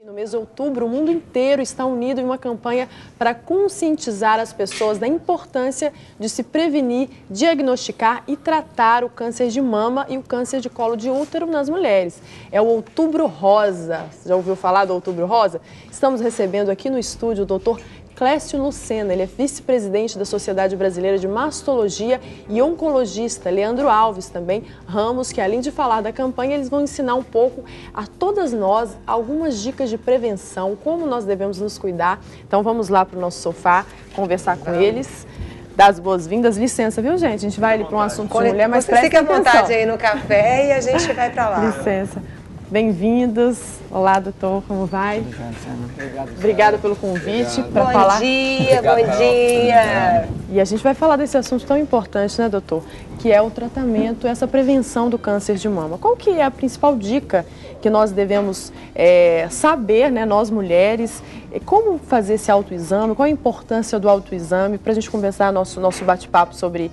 No mês de outubro, o mundo inteiro está unido em uma campanha para conscientizar as pessoas da importância de se prevenir, diagnosticar e tratar o câncer de mama e o câncer de colo de útero nas mulheres. É o Outubro Rosa. Você já ouviu falar do Outubro Rosa? Estamos recebendo aqui no estúdio o Dr. Clécio Lucena, ele é vice-presidente da Sociedade Brasileira de Mastologia e oncologista Leandro Alves também, Ramos, que além de falar da campanha, eles vão ensinar um pouco a todas nós algumas dicas de prevenção, como nós devemos nos cuidar. Então vamos lá para o nosso sofá conversar com eles. Dar as boas-vindas. Licença, viu, gente? A gente vai ali para um assunto de mulher, mas presta atenção. Fica à vontade aí no café e a gente vai para lá. Licença. Bem-vindos. Olá, doutor, como vai? Obrigada pelo convite para falar. Bom dia, bom dia. E a gente vai falar desse assunto tão importante, né, doutor? Que é o tratamento, essa prevenção do câncer de mama. Qual que é a principal dica que nós devemos saber, né, nós mulheres, como fazer esse autoexame, qual a importância do autoexame, para a gente começar nosso bate-papo sobre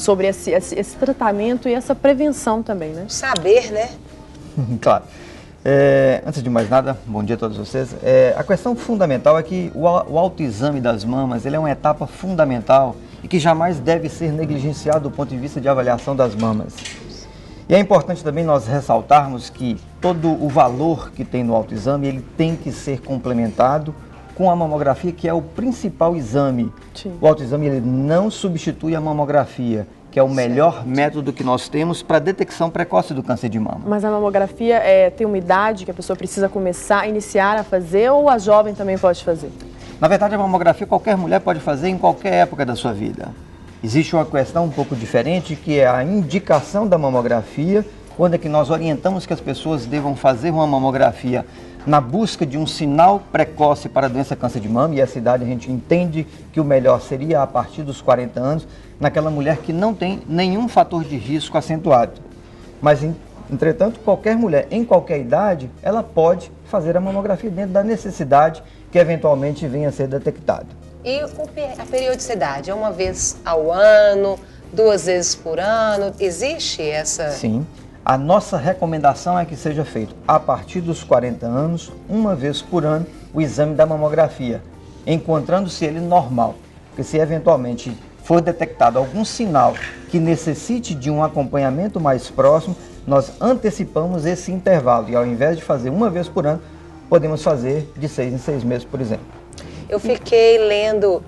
esse tratamento e essa prevenção também, né? Saber, né? Claro. Antes de mais nada, bom dia a todos vocês. A questão fundamental é que o autoexame das mamas ele é uma etapa fundamental e que jamais deve ser negligenciado do ponto de vista de avaliação das mamas. E é importante também nós ressaltarmos que todo o valor que tem no autoexame ele tem que ser complementado com a mamografia, que é o principal exame. Sim. O autoexame ele não substitui a mamografia, que é o melhor método que nós temos para a detecção precoce do câncer de mama. Mas a mamografia tem uma idade que a pessoa precisa iniciar a fazer, ou a jovem também pode fazer? Na verdade, a mamografia qualquer mulher pode fazer em qualquer época da sua vida. Existe uma questão um pouco diferente, que é a indicação da mamografia, quando é que nós orientamos que as pessoas devam fazer uma mamografia na busca de um sinal precoce para a doença câncer de mama, e essa idade a gente entende que o melhor seria a partir dos 40 anos, naquela mulher que não tem nenhum fator de risco acentuado. Mas, entretanto, qualquer mulher, em qualquer idade, ela pode fazer a mamografia dentro da necessidade que eventualmente venha a ser detectada. E a periodicidade? É uma vez ao ano, 2 vezes por ano? Existe essa? Sim. A nossa recomendação é que seja feito a partir dos 40 anos, uma vez por ano, o exame da mamografia, encontrando-se ele normal. Porque se eventualmente for detectado algum sinal que necessite de um acompanhamento mais próximo, nós antecipamos esse intervalo e ao invés de fazer uma vez por ano, podemos fazer de 6 em 6 meses, por exemplo. Eu fiquei lendo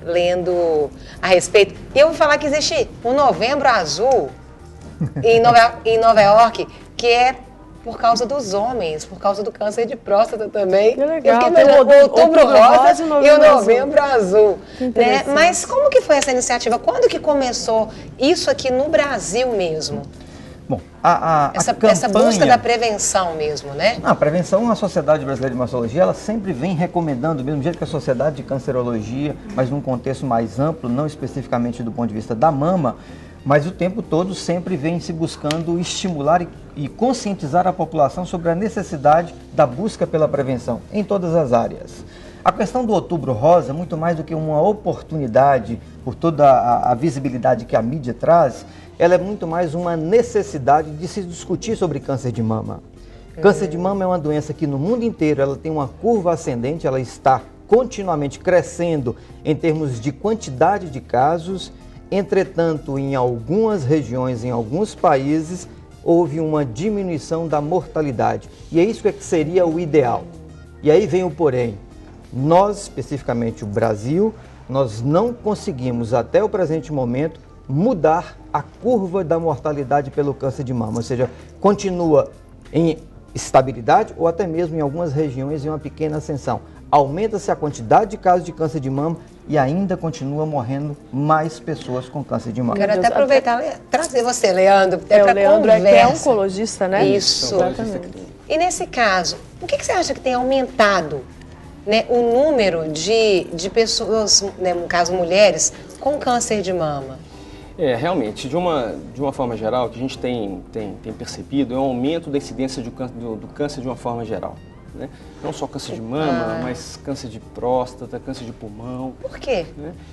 a respeito. E eu vou falar que existe um Novembro Azul em Nova York, que é por causa dos homens, por causa do câncer de próstata também. Que legal. Eu fiquei imaginando o Outubro Rosa e o Novembro Azul. Né? Mas como que foi essa iniciativa? Quando que começou isso aqui no Brasil mesmo? Bom, essa busca da prevenção mesmo, né? A prevenção, a Sociedade Brasileira de Mastologia, ela sempre vem recomendando, do mesmo jeito que a Sociedade de Cancerologia, mas num contexto mais amplo, não especificamente do ponto de vista da mama, mas o tempo todo sempre vem se buscando estimular e conscientizar a população sobre a necessidade da busca pela prevenção em todas as áreas. A questão do Outubro Rosa, muito mais do que uma oportunidade por toda a visibilidade que a mídia traz, ela é muito mais uma necessidade de se discutir sobre câncer de mama. Câncer de mama é uma doença que no mundo inteiro ela tem uma curva ascendente, ela está continuamente crescendo em termos de quantidade de casos. Entretanto, em algumas regiões, em alguns países, houve uma diminuição da mortalidade. E é isso que seria o ideal. E aí vem o porém. Nós, especificamente o Brasil, nós não conseguimos, até o presente momento, mudar a curva da mortalidade pelo câncer de mama. Ou seja, continua em estabilidade ou até mesmo em algumas regiões em uma pequena ascensão. Aumenta-se a quantidade de casos de câncer de mama e ainda continua morrendo mais pessoas com câncer de mama. Quero até aproveitar e trazer você, Leandro, até para o Leandro que é oncologista, né? Isso. Exatamente. E nesse caso, o que você acha que tem aumentado, né, o número de pessoas, né, no caso mulheres, com câncer de mama? Realmente, de uma forma geral, o que a gente tem percebido é um aumento da incidência do câncer de uma forma geral. Né? Não só câncer de mama, mas câncer de próstata, câncer de pulmão. Por quê?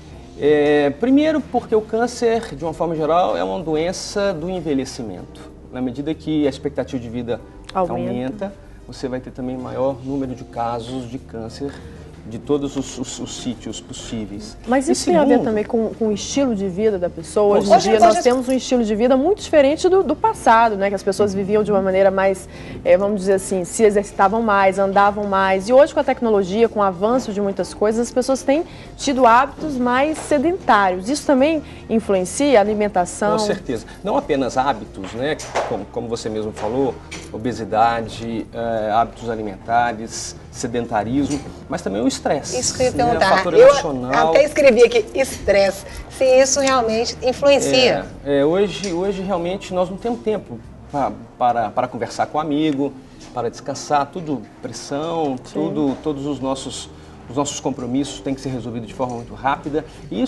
Né? Primeiro porque o câncer, de uma forma geral, é uma doença do envelhecimento. Na medida que a expectativa de vida aumenta, você vai ter também maior número de casos de câncer de todos os sítios possíveis. Mas isso tem a ver também com o estilo de vida da pessoa? Hoje em Hoje- dia hoje- nós temos um estilo de vida muito diferente do passado, né? Que as pessoas viviam de uma maneira mais, vamos dizer assim, se exercitavam mais, andavam mais. E hoje com a tecnologia, com o avanço de muitas coisas, as pessoas têm tido hábitos mais sedentários. Isso também influencia a alimentação? Com certeza. Não apenas hábitos, né? Como você mesmo falou, obesidade, hábitos alimentares, sedentarismo, mas também o estresse. Isso que eu ia O perguntar. fator Eu emocional. até escrevi aqui, estresse. Se isso realmente influencia. Hoje realmente nós não temos tempo para conversar com o amigo, para descansar, tudo pressão, todos os nossos compromissos têm que ser resolvidos de forma muito rápida.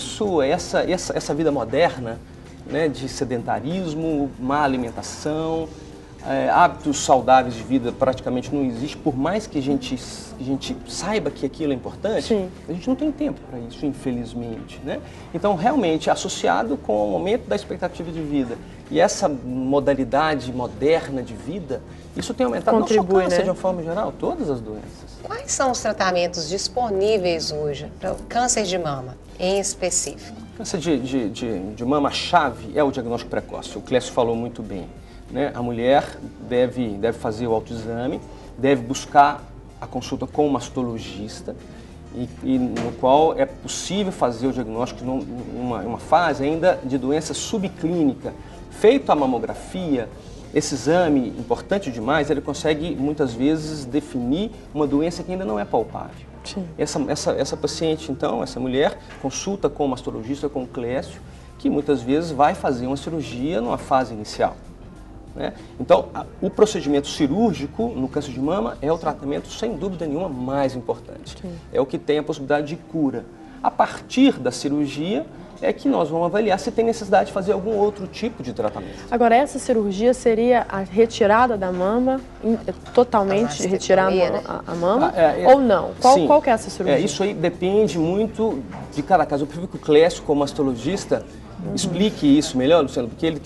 Essa vida moderna, né, de sedentarismo, má alimentação, hábitos saudáveis de vida praticamente não existe, por mais que a gente saiba que aquilo é importante, Sim. a gente não tem tempo para isso, infelizmente, né? Então, realmente, associado com o aumento da expectativa de vida e essa modalidade moderna de vida, isso tem aumentado não só o câncer, né? de uma forma geral, todas as doenças. Quais são os tratamentos disponíveis hoje para o câncer de mama, em específico? Câncer de mama-chave é o diagnóstico precoce, o Clécio falou muito bem, né? A mulher deve fazer o autoexame, deve buscar a consulta com o mastologista, e no qual é possível fazer o diagnóstico numa fase ainda de doença subclínica. Feito a mamografia, esse exame, importante demais, ele consegue muitas vezes definir uma doença que ainda não é palpável. Sim. Essa paciente, então, essa mulher, consulta com o mastologista, com o Clécio, que muitas vezes vai fazer uma cirurgia numa fase inicial, né? Então, o procedimento cirúrgico no câncer de mama é o tratamento, sem dúvida nenhuma, mais importante. Sim. É o que tem a possibilidade de cura. A partir da cirurgia é que nós vamos avaliar se tem necessidade de fazer algum outro tipo de tratamento. Agora, essa cirurgia seria a retirada da mama, totalmente retirar a mama, ou não? Qual que é essa cirurgia? Isso aí depende muito de cada caso. Eu prefiro que o Clécio, como mastologista, explique isso melhor, Luciano, porque ele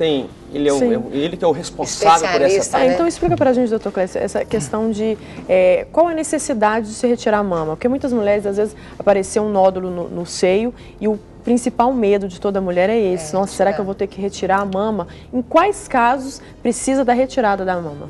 que é o responsável por essa parte. Então explica pra gente, doutor Clécio, essa questão de qual a necessidade de se retirar a mama? Porque muitas mulheres, às vezes, apareceu um nódulo no seio e o principal medo de toda mulher é esse. Nossa, será que eu vou ter que retirar a mama? Em quais casos precisa da retirada da mama?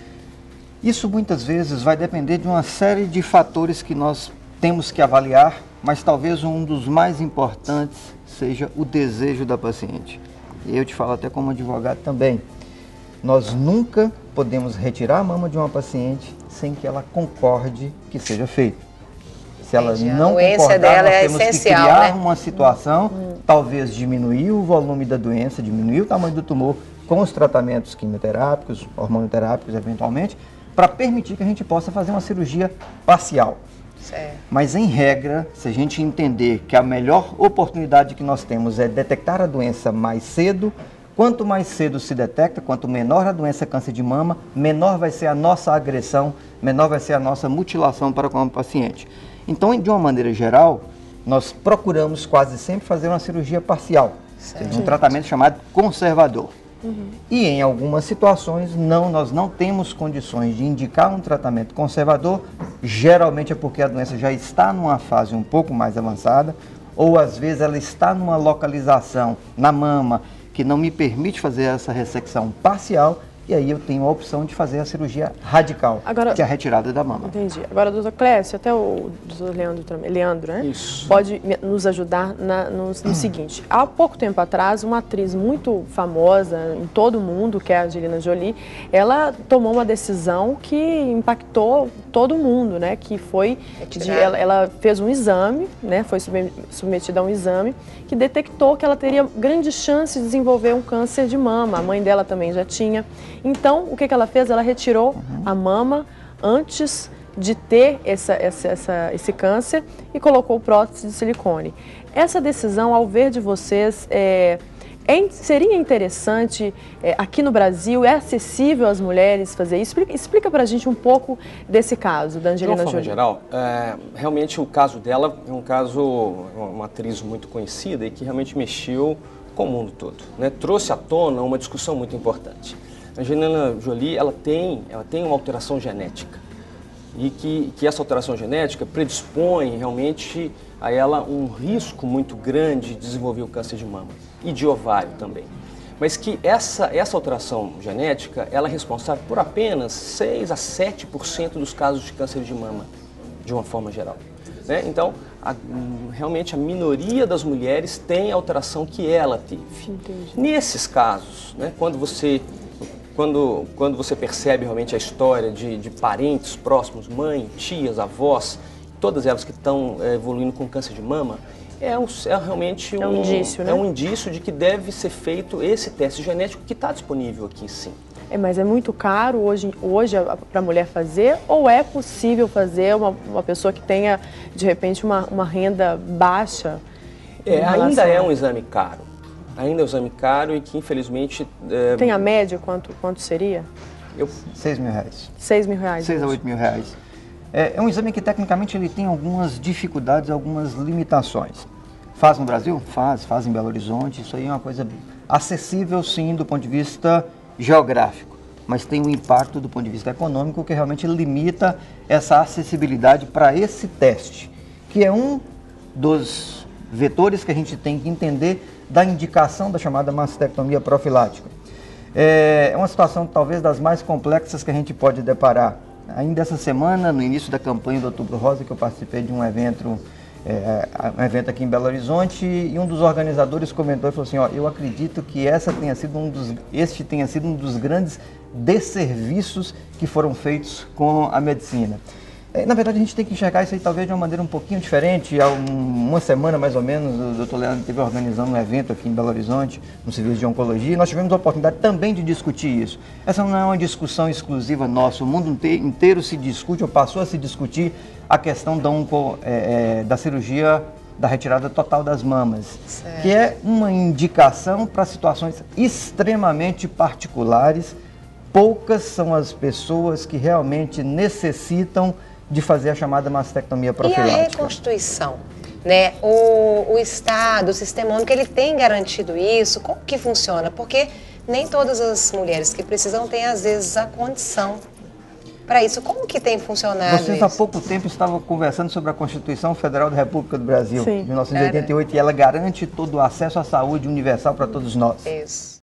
Isso muitas vezes vai depender de uma série de fatores que nós temos que avaliar, mas talvez um dos mais importantes seja o desejo da paciente. E eu te falo até como advogado também. Nós nunca podemos retirar a mama de uma paciente sem que ela concorde que seja feito. Se ela não concordar, dela nós temos essencial, que criar né? uma situação, talvez diminuir o volume da doença, diminuir o tamanho do tumor com os tratamentos quimioterápicos, hormonoterápicos eventualmente, para permitir que a gente possa fazer uma cirurgia parcial. Certo. Mas, em regra, se a gente entender que a melhor oportunidade que nós temos é detectar a doença mais cedo, quanto mais cedo se detecta, quanto menor a doença câncer de mama, menor vai ser a nossa agressão, menor vai ser a nossa mutilação para com o paciente. Então, de uma maneira geral, nós procuramos quase sempre fazer uma cirurgia parcial, um tratamento chamado conservador. E em algumas situações, nós não temos condições de indicar um tratamento conservador, geralmente é porque a doença já está numa fase um pouco mais avançada, ou às vezes ela está numa localização na mama que não me permite fazer essa ressecção parcial, e aí eu tenho a opção de fazer a cirurgia radical, que é a retirada da mama. Entendi. Agora, doutor Clécio, até o doutor Leandro, né? Isso. Pode nos ajudar no seguinte. Há pouco tempo atrás, uma atriz muito famosa em todo o mundo, que é a Angelina Jolie, ela tomou uma decisão que impactou todo mundo, né? Que foi, ela fez um exame, né? Foi submetida a um exame que detectou que ela teria grande chance de desenvolver um câncer de mama. A mãe dela também já tinha. Então, o que ela fez? Ela retirou a mama antes de ter esse câncer e colocou prótese de silicone. Essa decisão, ao ver de vocês, seria interessante aqui no Brasil? É acessível às mulheres fazer isso? Explica pra gente um pouco desse caso da Angelina Jolie. De uma forma geral, realmente o caso dela é um caso, uma atriz muito conhecida e que realmente mexeu com o mundo todo, né? Trouxe à tona uma discussão muito importante. A Angelina Jolie, ela tem uma alteração genética. e que essa alteração genética predispõe realmente a ela um risco muito grande de desenvolver o câncer de mama e de ovário também. Mas que essa alteração genética, ela é responsável por apenas 6 a 7% dos casos de câncer de mama, de uma forma geral. Né? Então, realmente a minoria das mulheres tem a alteração que ela teve. Entendi. Nesses casos, né, quando você percebe realmente a história de parentes próximos, mãe, tias, avós, todas elas que estão evoluindo com câncer de mama, realmente um indício, né? É um indício de que deve ser feito esse teste genético que está disponível aqui, sim. Mas é muito caro hoje para a mulher fazer, ou é possível fazer uma pessoa que tenha, de repente, uma renda baixa? Ainda é um exame caro. Ainda é um exame caro e que, infelizmente... Tem a média? Quanto seria? R$6 mil. R$6.000. 6 a 8 mil reais. É um exame que, tecnicamente, ele tem algumas dificuldades, algumas limitações. Faz no Brasil? Faz em Belo Horizonte. Isso aí é uma coisa acessível, sim, do ponto de vista geográfico, mas tem um impacto do ponto de vista econômico que realmente limita essa acessibilidade para esse teste, que é um dos vetores que a gente tem que entender da indicação da chamada mastectomia profilática. É uma situação talvez das mais complexas que a gente pode deparar. Ainda essa semana, no início da campanha do Outubro Rosa, que eu participei de um evento aqui em Belo Horizonte, e um dos organizadores comentou e falou assim, eu acredito que este tenha sido um dos grandes desserviços que foram feitos com a medicina. Na verdade, a gente tem que enxergar isso aí talvez de uma maneira um pouquinho diferente. Há uma semana, mais ou menos, o Dr. Leandro esteve organizando um evento aqui em Belo Horizonte, no Serviço de Oncologia, e nós tivemos a oportunidade também de discutir isso. Essa não é uma discussão exclusiva nossa, o mundo inteiro se discute, ou passou a se discutir, a questão da cirurgia da retirada total das mamas, certo, que é uma indicação para situações extremamente particulares. Poucas são as pessoas que realmente necessitam de fazer a chamada mastectomia profilática. E a reconstituição, né? O Estado, o Sistema Único, ele tem garantido isso? Como que funciona? Porque nem todas as mulheres que precisam têm, às vezes, a condição para isso. Como que tem funcionado Vocês isso? há pouco tempo estavam conversando sobre a Constituição Federal da República do Brasil, sim, de 1988, e ela garante todo o acesso à saúde universal para todos nós. Isso.